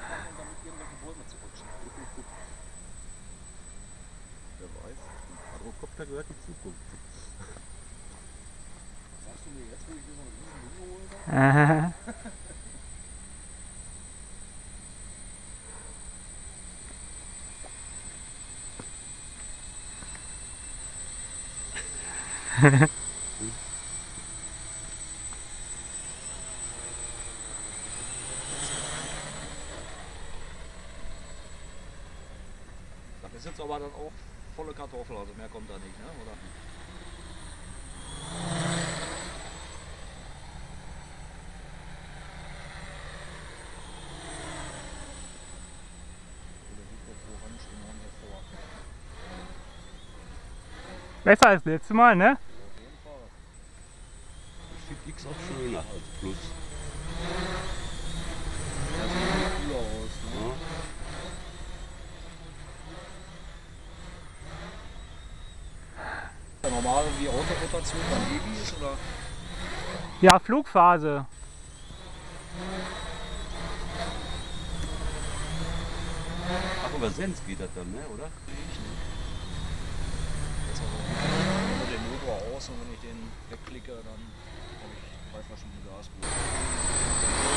aufmachen und damit irgendwelche Bäume zurutschen. Wer weiß, dem Quadrocopter gehört die Zukunft. Sagst du mir jetzt, wo ich mir so ein riesen Ding geholt habe? Aha. Das ist jetzt aber dann auch volle Kartoffel, also mehr kommt da nicht, ne? Oder? Der sieht jetzt orange enorm hervor. Besser als letztes Mal, ne? Auf jeden Fall. Ich finde X auch schöner als Plus. Das sieht cooler aus, ne? Ja. Ist ja normal wie Autorotation beim Heli ist, oder? Ja, Flugphase. Ach, über Sens geht das dann, ne, oder? Jetzt also unter den Motor aus und wenn ich den wegklicke, dann habe ich 3 verschiedene Gasspuren.